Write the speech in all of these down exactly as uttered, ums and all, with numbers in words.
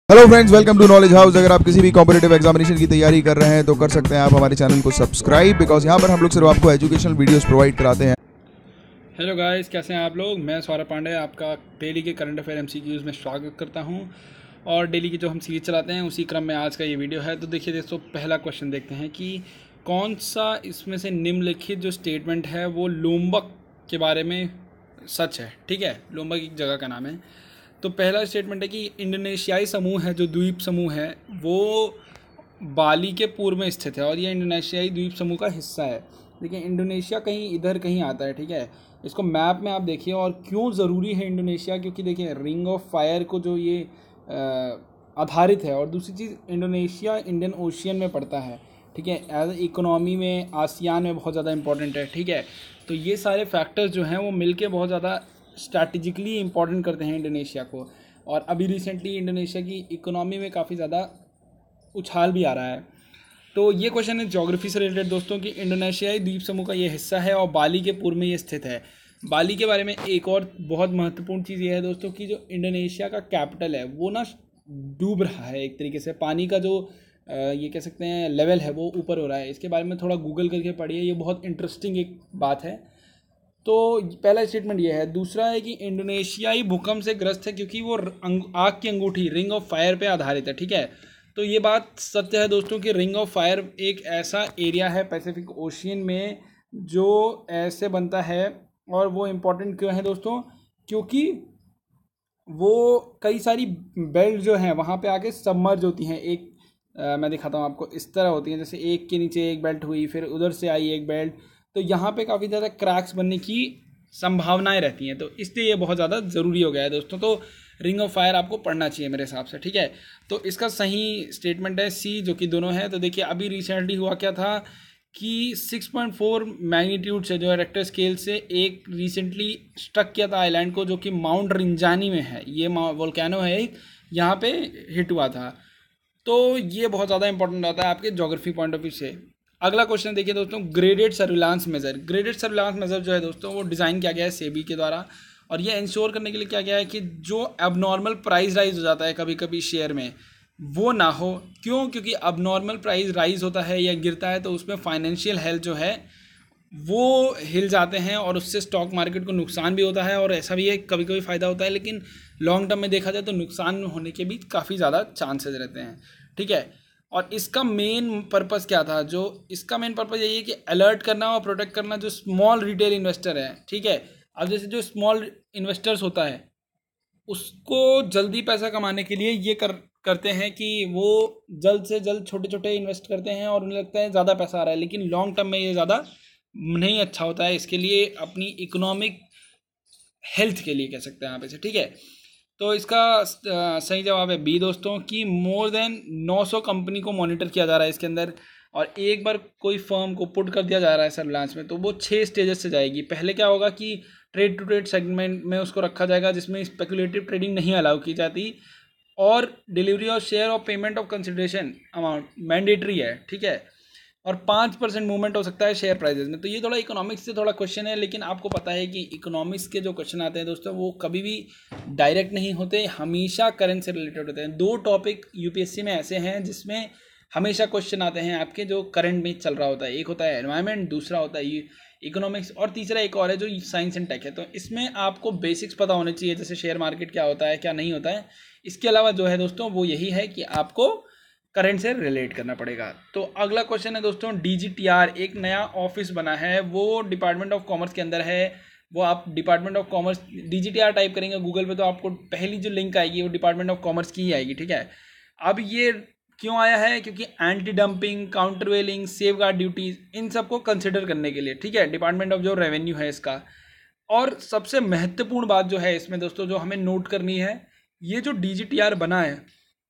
Hello friends, welcome to knowledge house. अगर आप किसी भी कॉम्पिटिटिव एग्जामिनेशन की तैयारी कर रहे हैं तो कर सकते हैं आप हमारे चैनल को सब्सक्राइब, बिकॉज यहाँ पर हम लोग सिर्फ आपको एजुकेशनल वीडियोस प्रोवाइड कराते हैं। हेलो गाइस, कैसे हैं आप लोग। मैं सौरभ पांडे आपका डेली के करंट अफेयर एमसीक्यूज में स्वागत करता हूं और डेली की जो हम सीरीज चलाते हैं उसी क्रम में आज का ये वीडियो है। तो देखिए दोस्तों, पहला क्वेश्चन देखते हैं कि कौन सा इसमें से निम्नलिखित जो स्टेटमेंट है वो लोम्बक के बारे में सच है। ठीक है, लोम्बक एक जगह का नाम है। तो पहला स्टेटमेंट है कि इंडोनेशियाई समूह है, जो द्वीप समूह है, वो बाली के पूर्व में स्थित है और ये इंडोनेशियाई द्वीप समूह का हिस्सा है। देखिए, इंडोनेशिया कहीं इधर कहीं आता है। ठीक है, इसको मैप में आप देखिए। और क्यों ज़रूरी है इंडोनेशिया, क्योंकि देखिए रिंग ऑफ फायर को जो ये आधारित है, और दूसरी चीज़ इंडोनेशिया इंडियन ओशियन में पड़ता है। ठीक है, एज इकोनॉमी में आसियान में बहुत ज़्यादा इंपॉर्टेंट है। ठीक है, तो ये सारे फैक्टर्स जो हैं वो मिलके बहुत ज़्यादा स्ट्रैटेजिकली इम्पॉर्टेंट करते हैं इंडोनेशिया को। और अभी रिसेंटली इंडोनेशिया की इकोनॉमी में काफ़ी ज़्यादा उछाल भी आ रहा है। तो ये क्वेश्चन है ज्योग्राफी से रिलेटेड दोस्तों, कि इंडोनेशियाई द्वीप समूह का ये हिस्सा है और बाली के पूर्व में ये स्थित है। बाली के बारे में एक और बहुत महत्वपूर्ण चीज़ ये है दोस्तों कि जो इंडोनेशिया का कैपिटल है वो ना डूब रहा है एक तरीके से। पानी का जो ये कह सकते हैं लेवल है वो ऊपर हो रहा है। इसके बारे में थोड़ा गूगल करके पढ़िए, ये बहुत इंटरेस्टिंग एक बात है। तो पहला स्टेटमेंट ये है। दूसरा है कि इंडोनेशियाई भूकंप से ग्रस्त है क्योंकि वो आग की अंगूठी रिंग ऑफ फायर पे आधारित है। ठीक है, तो ये बात सत्य है दोस्तों कि रिंग ऑफ फायर एक ऐसा एरिया है पैसिफिक ओशियन में जो ऐसे बनता है। और वो इम्पोर्टेंट क्यों है दोस्तों, क्योंकि वो कई सारी बेल्ट जो हैं वहाँ पे आके सबमर्ज होती हैं। एक आ, मैं दिखाता हूँ आपको, इस तरह होती हैं, जैसे एक के नीचे एक बेल्ट हुई, फिर उधर से आई एक बेल्ट। तो यहाँ पे काफ़ी ज़्यादा क्रैक्स बनने की संभावनाएं रहती हैं। तो इसलिए ये बहुत ज़्यादा ज़रूरी हो गया है दोस्तों। तो रिंग ऑफ फायर आपको पढ़ना चाहिए मेरे हिसाब से। ठीक है, तो इसका सही स्टेटमेंट है सी, जो कि दोनों है। तो देखिए, अभी रिसेंटली हुआ क्या था कि सिक्स पॉइंट फोर मैग्नीट्यूड से जो है रेक्टर स्केल से एक रिसेंटली स्ट्रक किया था आइलैंड को, जो कि माउंट रिंजानी में है। ये वोल्केनो है एक, यहाँ पे हिट हुआ था। तो ये बहुत ज़्यादा इंपॉर्टेंट आता है आपके ज्योग्राफी पॉइंट ऑफ व्यू से। अगला क्वेश्चन देखिए दोस्तों, graded surveillance measure. Graded surveillance measure जो है दोस्तों वो डिज़ाइन किया गया है सेबी के द्वारा, और ये इंश्योर करने के लिए क्या गया है कि जो एबनॉर्मल प्राइस राइज हो जाता है कभी कभी शेयर में, वो ना हो। क्यों? क्योंकि एबनॉर्मल प्राइस राइज होता है या गिरता है तो उसमें फाइनेंशियल हेल्थ जो है वो हिल जाते हैं और उससे स्टॉक मार्केट को नुकसान भी होता है। और ऐसा भी है कभी कभी फ़ायदा होता है, लेकिन लॉन्ग टर्म में देखा जाए तो नुकसान होने के भी काफ़ी ज़्यादा चांसेस रहते हैं। ठीक है, और इसका मेन पर्पस क्या था? जो इसका मेन पर्पस यही है कि अलर्ट करना और प्रोटेक्ट करना जो स्मॉल रिटेल इन्वेस्टर है। ठीक है, अब जैसे जो स्मॉल इन्वेस्टर्स होता है उसको जल्दी पैसा कमाने के लिए ये कर करते हैं कि वो जल्द से जल्द छोटे छोटे इन्वेस्ट करते हैं और उन्हें लगता है ज़्यादा पैसा आ रहा है, लेकिन लॉन्ग टर्म में ये ज़्यादा नहीं अच्छा होता है। इसके लिए अपनी इकोनॉमिक हेल्थ के लिए कह सकते हैं आप इसे। ठीक है, तो इसका सही जवाब है बी दोस्तों, कि मोर देन नौ सौ कंपनी को मॉनिटर किया जा रहा है इसके अंदर। और एक बार कोई फर्म को पुट कर दिया जा रहा है सर्विलांस में तो वो छः स्टेजेस से जाएगी। पहले क्या होगा कि ट्रेड टू ट्रेड सेगमेंट में उसको रखा जाएगा, जिसमें स्पेकुलेटिव ट्रेडिंग नहीं अलाउ की जाती, और डिलीवरी ऑफ शेयर और payment of consideration amount mandatory है। ठीक है, और पाँच परसेंट मूवमेंट हो सकता है शेयर प्राइजेस में। तो ये थोड़ा इकोनॉमिक्स से थोड़ा क्वेश्चन है, लेकिन आपको पता है कि इकोनॉमिक्स के जो क्वेश्चन आते हैं दोस्तों वो कभी भी डायरेक्ट नहीं होते, हमेशा करंट से रिलेटेड होते हैं। दो टॉपिक यूपीएससी में ऐसे हैं जिसमें हमेशा क्वेश्चन आते हैं आपके, जो करंट में चल रहा होता है। एक होता है एनवायरनमेंट, दूसरा होता है इकोनॉमिक्स, और तीसरा एक और है जो साइंस एंड टेक है। तो इसमें आपको बेसिक्स पता होने चाहिए, जैसे शेयर मार्केट क्या होता है क्या नहीं होता है। इसके अलावा जो है दोस्तों वो यही है कि आपको करंट से रिलेट करना पड़ेगा। तो अगला क्वेश्चन है दोस्तों, डीजीटीआर एक नया ऑफिस बना है, वो डिपार्टमेंट ऑफ कॉमर्स के अंदर है। वो आप department of commerce DGTR type करेंगे गूगल पे तो आपको पहली जो लिंक आएगी वो डिपार्टमेंट ऑफ कॉमर्स की ही आएगी। ठीक है, अब ये क्यों आया है? क्योंकि anti dumping, countervailing, safeguard duties, इन सबको कंसिडर करने के लिए। ठीक है, डिपार्टमेंट ऑफ जो रेवेन्यू है इसका। और सबसे महत्वपूर्ण बात जो है इसमें दोस्तों जो हमें नोट करनी है, ये जो डीजीटीआर बना है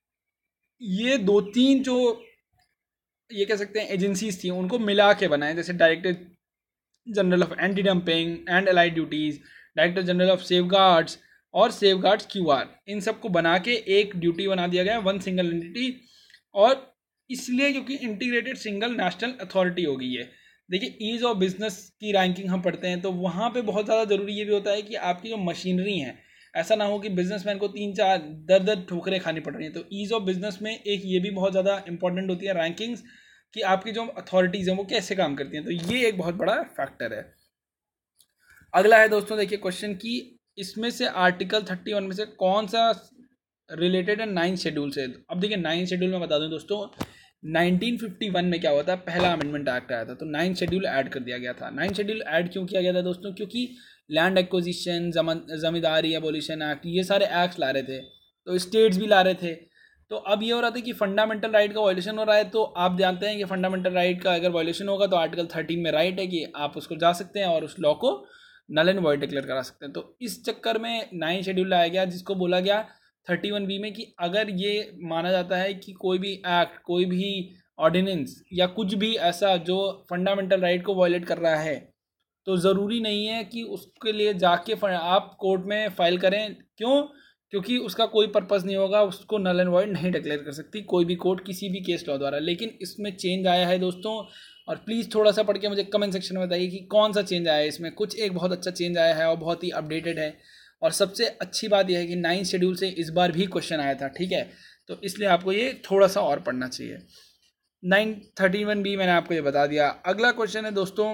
ये दो तीन जो ये कह सकते हैं एजेंसीज थी उनको मिला के बनाए, जैसे director general of anti dumping and allied duties, director general of safeguards और सेफ गार्ड्स क्यूआर, इन सबको बना के एक ड्यूटी बना दिया गया, वन सिंगल एंटिटी। और इसलिए क्योंकि इंटीग्रेटेड सिंगल नेशनल अथॉरिटी हो गई है। देखिए, ईज़ ऑफ बिजनेस की रैंकिंग हम पढ़ते हैं तो वहाँ पे बहुत ज़्यादा ज़रूरी ये भी होता है कि आपकी जो मशीनरी है ऐसा ना हो कि बिजनेसमैन को तीन चार दर दर ठोकरें खानी पड़ रही हैं। तो ईज ऑफ बिजनेस में एक ये भी बहुत ज़्यादा इंपॉर्टेंट होती है रैंकिंग्स, कि आपकी जो अथॉरिटीज़ हैं वो कैसे काम करती हैं, तो ये एक बहुत बड़ा फैक्टर है। अगला है दोस्तों देखिए क्वेश्चन की, इसमें से आर्टिकल थर्टी वन में से कौन सा रिलेटेड है नाइन्थ शेड्यूल से। अब देखिए नाइन्थ शेड्यूल में बता दूं दोस्तों, नाइनटीन फिफ्टी वन में क्या हुआ था, पहला अमेंडमेंट एक्ट आया था, तो नाइन्थ शेड्यूल ऐड कर दिया गया था। नाइन्थ शेड्यूल ऐड क्यों किया गया था दोस्तों, क्योंकि land acquisition, zamindari abolition act, ये सारे एक्ट्स ला रहे थे, तो स्टेट्स भी ला रहे थे। तो अब ये हो रहा था कि फंडामेंटल राइट का वायलेशन हो रहा है, तो आप जानते हैं कि फंडामेंटल राइट का अगर वायलेशन होगा तो आर्टिकल थर्टीन में राइट है कि आप उसको जा सकते हैं और उस लॉ को नल एंड वॉइड डिक्लेयर करा सकते हैं। तो इस चक्कर में नाइन शेड्यूल लाया गया, जिसको बोला गया थर्टी वन बी में कि अगर ये माना जाता है कि कोई भी एक्ट, कोई भी ऑर्डिनेंस या कुछ भी ऐसा जो फंडामेंटल राइट को वायलेट कर रहा है, तो ज़रूरी नहीं है कि उसके लिए जाके आप कोर्ट में फाइल करें। क्यों? क्योंकि उसका कोई पर्पज़ नहीं होगा, उसको नल एंड वॉइड नहीं डिक्लेयर कर सकती कोई भी कोर्ट किसी भी केस लॉ द्वारा। लेकिन इसमें चेंज आया है दोस्तों, और प्लीज़ थोड़ा सा पढ़ के मुझे कमेंट सेक्शन में बताइए कि कौन सा चेंज आया है इसमें। कुछ एक बहुत अच्छा चेंज आया है और बहुत ही अपडेटेड है, और सबसे अच्छी बात यह है कि नाइन्थ शेड्यूल से इस बार भी क्वेश्चन आया था, ठीक है, तो इसलिए आपको ये थोड़ा सा और पढ़ना चाहिए। नाइन थर्टी वन बी मैंने आपको ये बता दिया। अगला क्वेश्चन है दोस्तों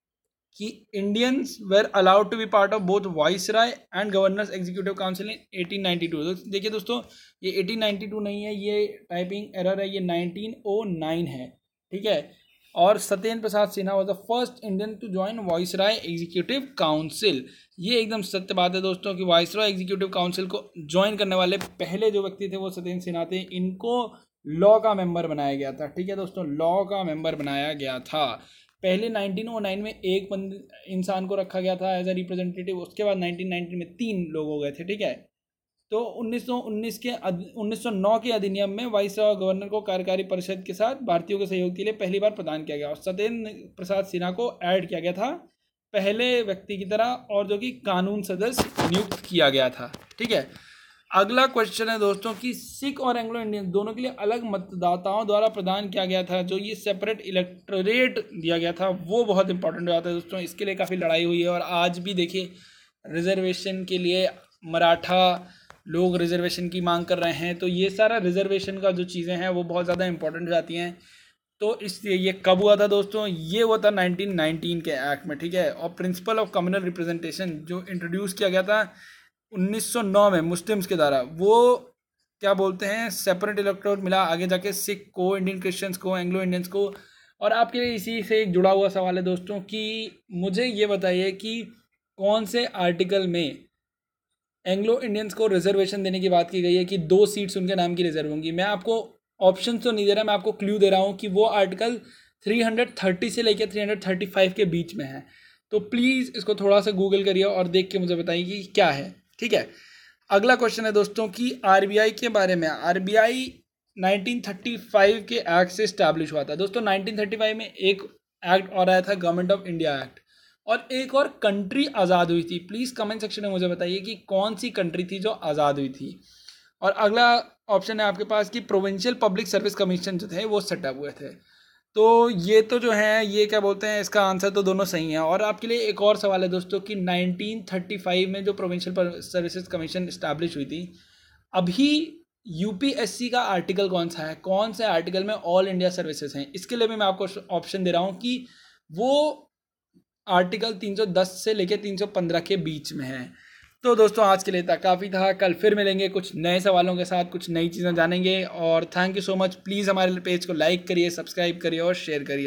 कि Indians were allowed to be part of both viceroy and governors executive council in eighteen ninety two. तो देखिए दोस्तों, ये एटीन नाइंटी टू नहीं है, ये टाइपिंग एरर है, ये नाइनटीन ओ नाइन है, ठीक है। और Satyendra Prasad Sinha was the first Indian to join viceroy executive council. ये एकदम सत्य बात है दोस्तों कि वाइसराय एग्जीक्यूटिव काउंसिल को ज्वाइन करने वाले पहले जो व्यक्ति थे वो सत्येंद्र सिन्हा थे। इनको लॉ का मेंबर बनाया गया था, ठीक है दोस्तों, लॉ का मेंबर बनाया गया था। पहले नाइनटीन ओ नाइन में एक इंसान को रखा गया था एज ए रिप्रेजेंटेटिव, उसके बाद नाइनटीन नाइंटी में तीन लोग हो गए थे, ठीक है। तो उन्नीस सौ उन्नीस के उन्नीस सौ नौ के अधिनियम में वाइसराय गवर्नर को कार्यकारी परिषद के साथ भारतीयों के सहयोग के लिए पहली बार प्रदान किया गया, और सत्येंद्र प्रसाद सिन्हा को ऐड किया गया था पहले व्यक्ति की तरह, और जो कि कानून सदस्य नियुक्त किया गया था, ठीक है। अगला क्वेश्चन है दोस्तों कि सिख और एंग्लो इंडियन दोनों के लिए अलग मतदाताओं द्वारा प्रदान किया गया था, जो ये सेपरेट इलेक्टोरेट दिया गया था, वो बहुत इंपॉर्टेंट हो जाता है दोस्तों। इसके लिए काफ़ी लड़ाई हुई है, और आज भी देखिए रिजर्वेशन के लिए मराठा लोग रिजर्वेशन की मांग कर रहे हैं, तो ये सारा रिजर्वेशन का जो चीज़ें हैं वो बहुत ज़्यादा इंपॉर्टेंट हो जाती हैं। तो इसलिए ये कब हुआ था दोस्तों, ये हुआ था नाइनटीन नाइनटीन के एक्ट में, ठीक है। और प्रिंसिपल ऑफ कम्युनल रिप्रेजेंटेशन जो इंट्रोड्यूस किया गया था उन्नीस सौ नौ में मुस्लिम्स के द्वारा, वो क्या बोलते हैं, सेपरेट इलेक्टोरेट मिला आगे जाके सिख को, इंडियन क्रिश्चियंस को, एंग्लो इंडियंस को। और आपके लिए इसी से एक जुड़ा हुआ सवाल है दोस्तों कि मुझे ये बताइए कि कौन से आर्टिकल में एंग्लो इंडियंस को रिजर्वेशन देने की बात की गई है कि दो सीट्स उनके नाम की रिजर्व होंगी। मैं आपको ऑप्शन तो नहीं दे रहा, मैं आपको क्लू दे रहा हूँ कि वो आर्टिकल तीन सौ तीस से लेकर तीन सौ पैंतीस के बीच में है। तो प्लीज़ इसको थोड़ा सा गूगल करिए और देख के मुझे बताइए कि क्या है, ठीक है। अगला क्वेश्चन है दोस्तों कि आरबीआई के बारे में। आरबीआई नाइनटीन थर्टी फाइव के एक्ट से इस्टेब्लिश हुआ था दोस्तों। नाइनटीन थर्टी फाइव में एक एक्ट और आया था, गवर्नमेंट ऑफ इंडिया एक्ट, और एक और कंट्री आज़ाद हुई थी। प्लीज़ कमेंट सेक्शन में मुझे बताइए कि कौन सी कंट्री थी जो आज़ाद हुई थी। और अगला ऑप्शन है आपके पास कि प्रोविंशियल पब्लिक सर्विस कमीशन जो थे वो सेटअप हुए थे। तो ये तो जो है, ये क्या बोलते हैं, इसका आंसर तो दोनों सही है। और आपके लिए एक और सवाल है दोस्तों कि नाइनटीन थर्टी फाइव में जो प्रोविंशियल सर्विसेज कमीशन इस्टेब्लिश हुई थी, अभी यूपीएससी का आर्टिकल कौन सा है, कौन से आर्टिकल में ऑल इंडिया सर्विसेज हैं। इसके लिए भी मैं आपको ऑप्शन दे रहा हूँ कि वो आर्टिकल तीन सौ दस से लेकर तीन सौ पंद्रह के बीच में है। तो दोस्तों आज के लिए था काफ़ी था, कल फिर मिलेंगे कुछ नए सवालों के साथ, कुछ नई चीज़ें जानेंगे। और thank you so much. Please हमारे पेज को लाइक करिए, सब्सक्राइब करिए और शेयर करिए।